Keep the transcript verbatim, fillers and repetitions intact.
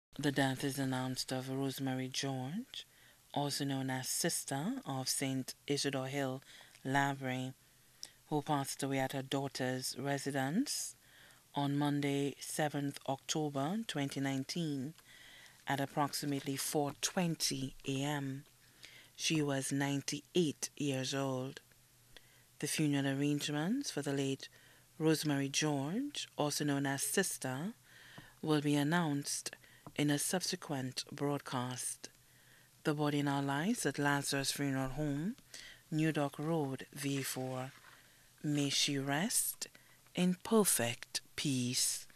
The death is announced of Rosemary George, also known as Sister of Saint Isidore Hill, Lavray, who passed away at her daughter's residence on Monday, seventh October twenty nineteen at approximately four twenty a m. She was ninety-eight years old. The funeral arrangements for the late Rosemary George, also known as Sister, will be announced in a subsequent broadcast. The body now lies at Lazarus Funeral Home, New Dock Road, V four. May she rest in perfect peace.